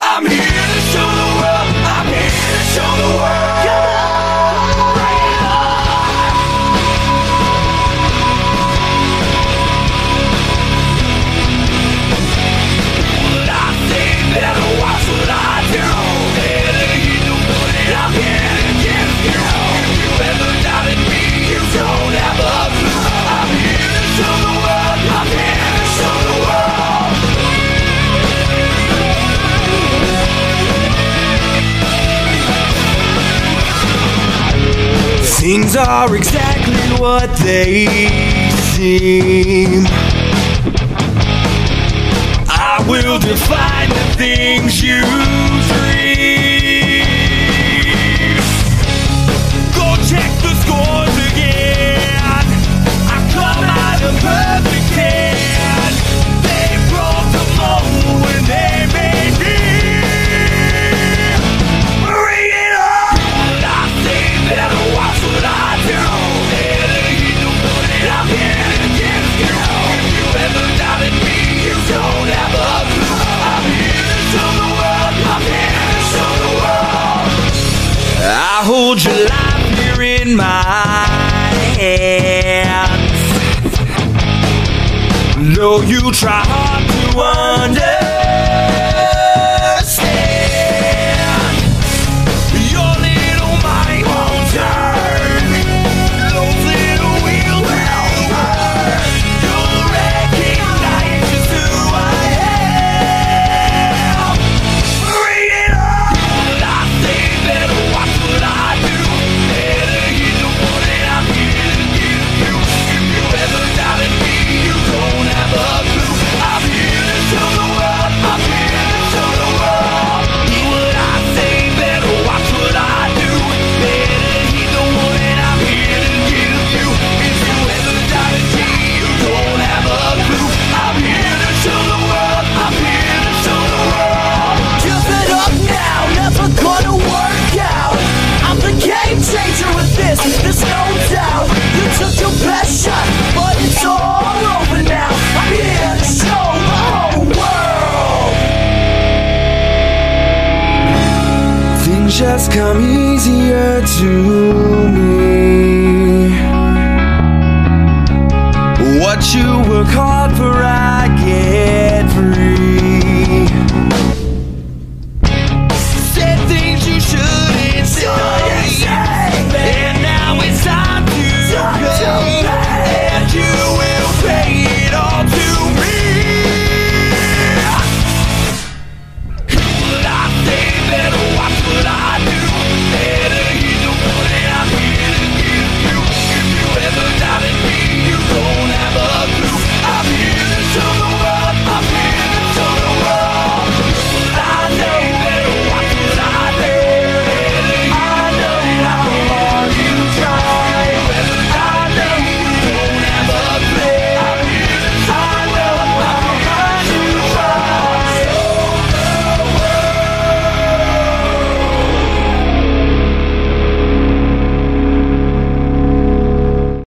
I'm here to show the world. I'm here to show the world. Come on, bring it on. What I say better, watch what I do. Better you know what I'm here against you. If you ever doubted me, you don't have a clue. I'm here to show the world. I'm here to show the world. Things are exactly what they seem. I will define the things you dream. Go check the scores again. I come out of perfect ten. They broke the mold when they made me. Bring it on! I say better watch what I do. Better you know what I'm here against you. If you ever doubted me, you don't have a clue. I'm here to show the world. I'm here to show the world. I hold your life here in my hands. Though you try hard to understand, your little mind won't turn. Those little wheels will burn. You'll recognize just who I am. Bring it on! I say better watch what I do. Better you know what I'm here to give you. If you ever doubted me, you don't have a clue. I'm here to show the world. I'm here to show the world. Do what I say, better watch what I do. Better you know what I'm here to give you. If you ever doubted me, you don't have a clue. I'm here to show the world. I'm here to show the world. Give it up now, never gonna work out. I'm the game changer with this, there's no doubt. You took your best shot, but it's all over now. I'm here to show the whole world. Things just come easier to me. What you work hard